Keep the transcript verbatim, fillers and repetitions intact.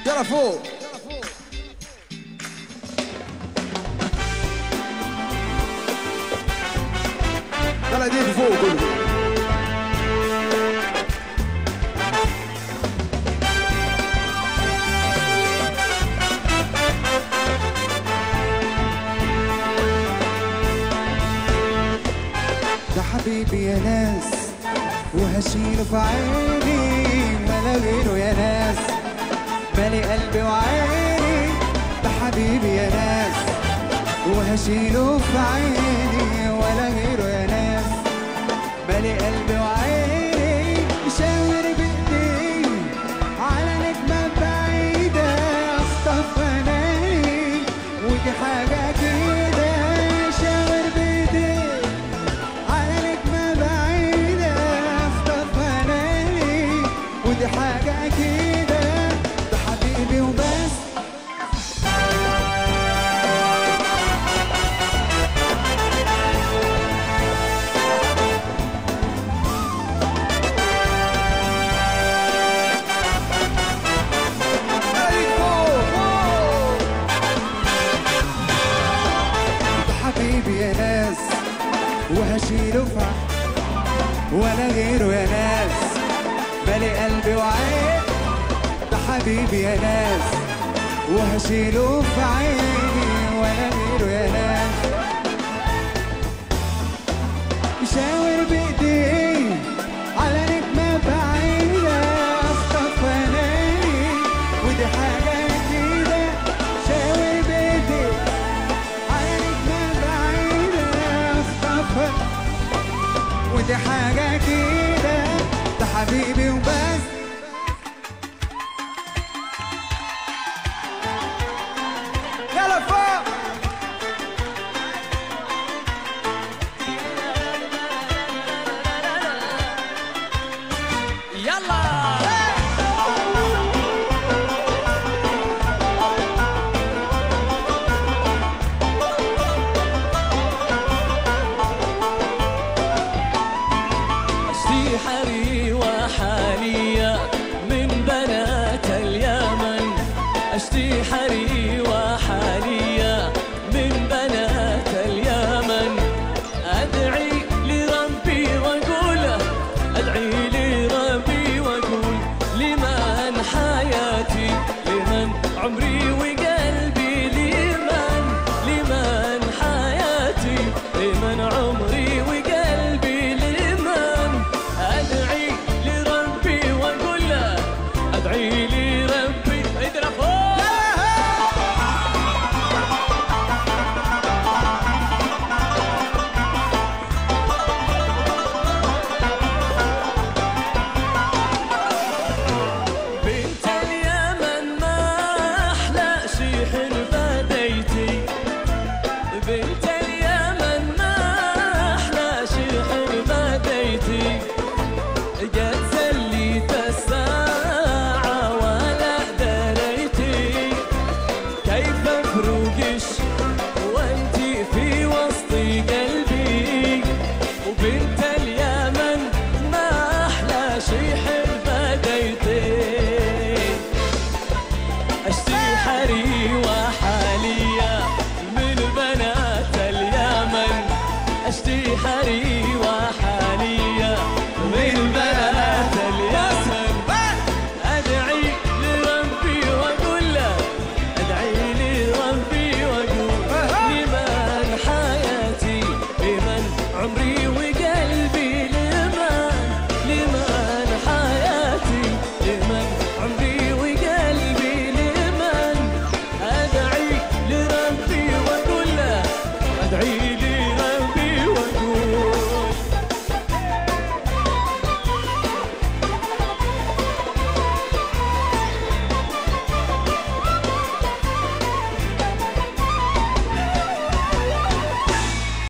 يلا فوق. يلا ايديكوا فوق كله. ده حبيبي يا ناس وهشيله في عيني ولا غيره يا ناس، مالي قلبي وعيني. ده حبيبي يا ناس وهشيله في عيني ولا غيره يا ناس، مالي قلبي وعيني. شاور بايدي على نجمة بعيدة اخطف عيني ودي حاجة كده. شاور بايدي على نجمة بعيدة اخطف عيني ودي حاجة كده. ده حبيبي وبس. حبيبي يا ناس وهشيله في ولا غيره يا ناس، مالي قلبي وعين. ده حبيبي يا ناس وهشيله في عيني ولا غيره يا ناس. يشاور بايدي على نجمة بعيدة اخطف عيني ودي حاجة جديدة. شاور بايدي على نجمة بعيدة اخطف ودي حاجة كده. ده حبيبي وبس. يلا فوق. يلا اشتي حري وحالية من بنات اليمن، اشتي حري وحالية من بنات اليمن. ادعي لربي واقول ادعي لربي واقول لمن حياتي لمن عمري وقلبي لمن لمن حياتي لمن عمري وقلبي لمن. ادعي لربي واقول له ادعي لربي. اضرب فوق. بنت اليمن ما احلى شي حلفة ديتي، بنت اليمن ما احلى شي حلفة ديتي. قد زليت الساعة ولا دريتي كيف افرقش وانتي في وسط قلبي. وبنت اليمن ما احلى شي حلفة ديتي. اشتي حري وحالية من بنات اليمن، اشتي حري